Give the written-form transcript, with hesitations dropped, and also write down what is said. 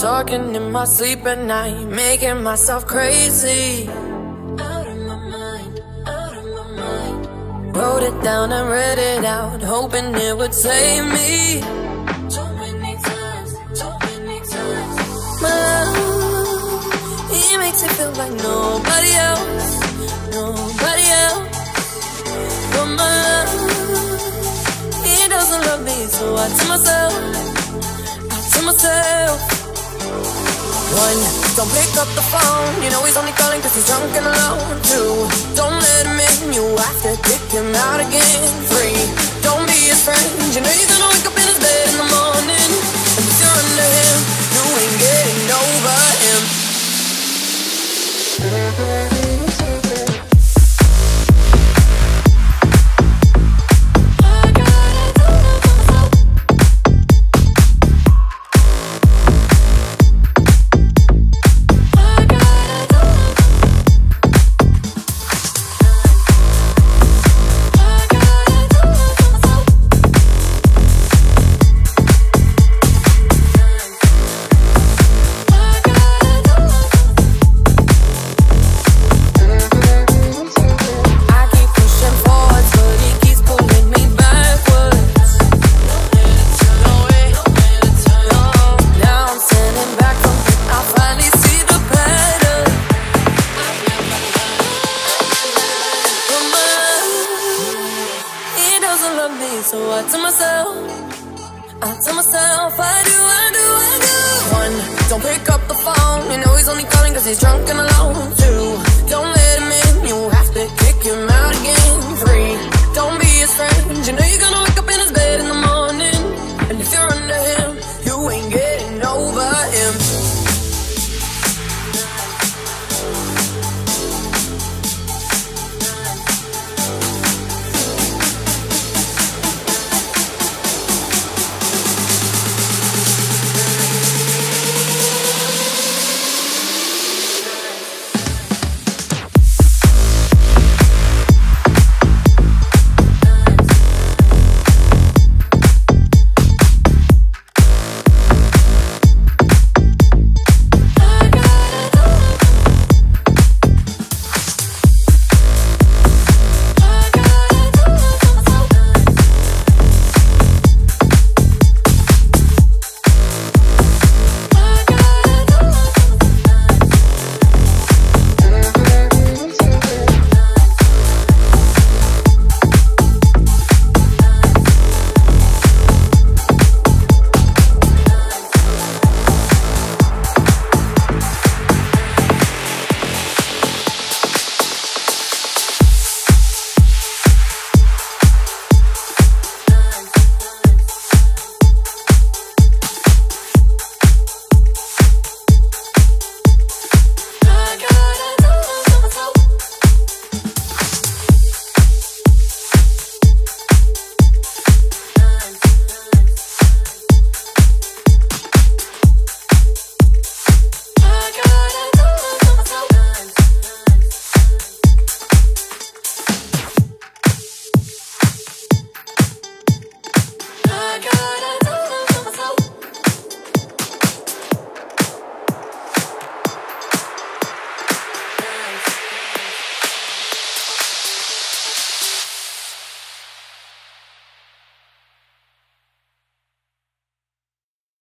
talking in my sleep at night, making myself crazy. Wrote it down and read it out, hoping it would save me. Too many times. My love, he makes it feel like nobody else. But my love, he doesn't love me, so I tell myself, one, don't pick up the phone, you know he's only calling cause he's drunk and alone. Two, don't let him in, you have to kick him out again. Three, don't be his friend, you know you're gonna wake up in his bed in the morning, and if you're under him, you ain't getting over him. So I tell myself, I do. One, don't pick up the phone, you know he's only calling cause he's drunk and alone. Two,